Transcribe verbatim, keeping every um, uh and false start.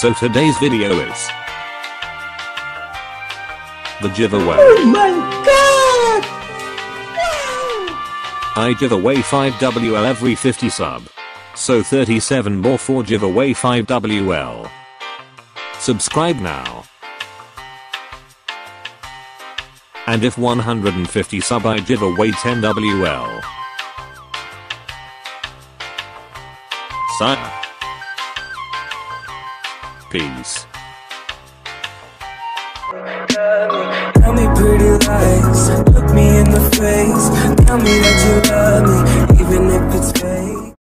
So today's video is the giveaway. Oh my god! Wow! I give away five W L every fifty sub. So thirty-seven more for giveaway five W L. Subscribe now. And if one hundred fifty sub I give away ten W L. Sire. Peace. Tell me pretty lies, look me in the face. Tell me that you love me, even if it's fake.